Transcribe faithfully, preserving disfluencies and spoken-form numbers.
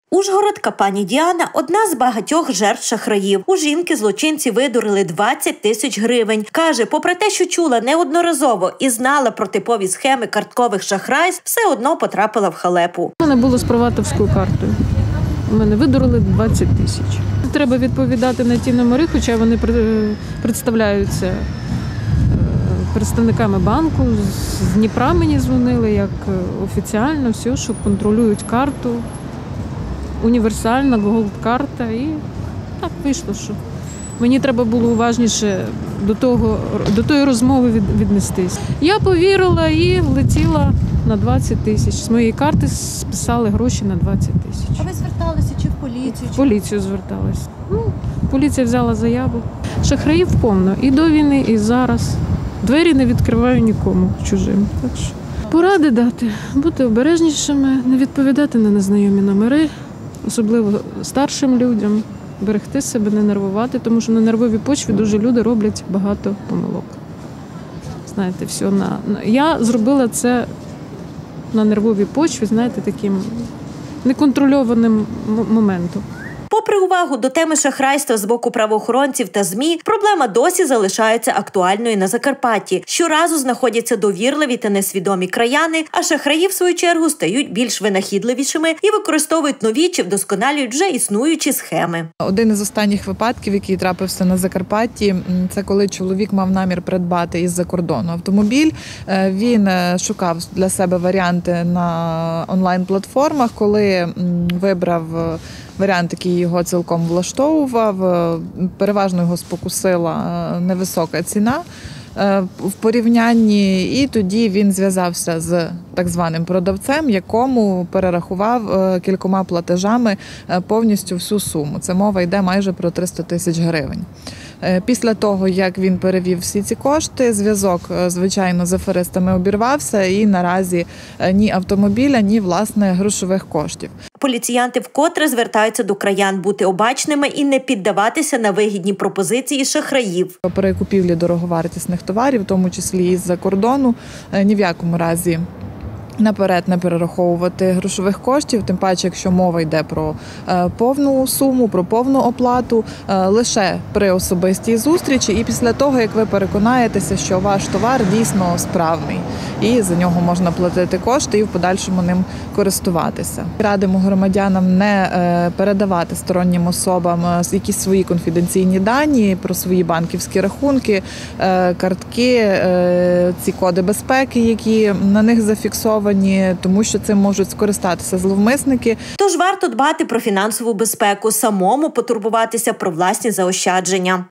Ужгородка пані Діана – одна з багатьох жертв шахраїв. У жінки злочинці видурили двадцять тисяч гривень. Каже, попри те, що чула неодноразово і знала про типові схеми карткових шахрайств, все одно потрапила в халепу. У мене було з приватовською картою. У мене видурили двадцять тисяч. Треба відповідати на ті номери, хоча вони представляються представниками банку. З Дніпра мені дзвонили, як офіціально, все, що контролюють карту. Універсальна голд-карта, і так вийшло, що мені треба було уважніше до того, до тої розмови від, віднестись. Я повірила і влетіла на двадцять тисяч. З моєї карти списали гроші на двадцять тисяч. А ви зверталися чи в поліцію? В поліцію зверталася. Ну, поліція взяла заяву. Шахраїв повно. І до війни, і зараз. Двері не відкриваю нікому чужим. Так що поради дати, бути обережнішими, не відповідати на незнайомі номери. Особливо старшим людям, берегти себе, не нервувати, тому що на нервовій почві дуже люди роблять багато помилок. Знаєте, все на... Я зробила це на нервовій почві, знаєте, таким неконтрольованим моментом. Попри увагу до теми шахрайства з боку правоохоронців та ЗМІ, проблема досі залишається актуальною на Закарпатті. Щоразу знаходяться довірливі та несвідомі краяни, а шахраї, в свою чергу, стають більш винахідливішими і використовують нові чи вдосконалюють вже існуючі схеми. Один із останніх випадків, який трапився на Закарпатті, це коли чоловік мав намір придбати із-за кордону автомобіль. Він шукав для себе варіанти на онлайн-платформах, коли вибрав варіант, який його цілком влаштовував, переважно його спокусила невисока ціна в порівнянні, і тоді він зв'язався з так званим продавцем, якому перерахував кількома платежами повністю всю суму. Це мова йде майже про триста тисяч гривень. Після того, як він перевів всі ці кошти, зв'язок, звичайно, з аферистами обірвався, і наразі ні автомобіля, ні, власне, грошових коштів. Поліціянти вкотре звертаються до краян бути обачними і не піддаватися на вигідні пропозиції шахраїв. При купівлі дороговартісних товарів, в тому числі із-за кордону, ні в якому разі наперед не перераховувати грошових коштів, тим паче, якщо мова йде про повну суму, про повну оплату, лише при особистій зустрічі і після того, як ви переконаєтеся, що ваш товар дійсно справний і за нього можна платити кошти і в подальшому ним користуватися. Радимо громадянам не передавати стороннім особам якісь свої конфіденційні дані про свої банківські рахунки, картки, ці коди безпеки, які на них зафіксовані, тому що цим можуть скористатися зловмисники. Тож варто дбати про фінансову безпеку, самому потурбуватися про власні заощадження.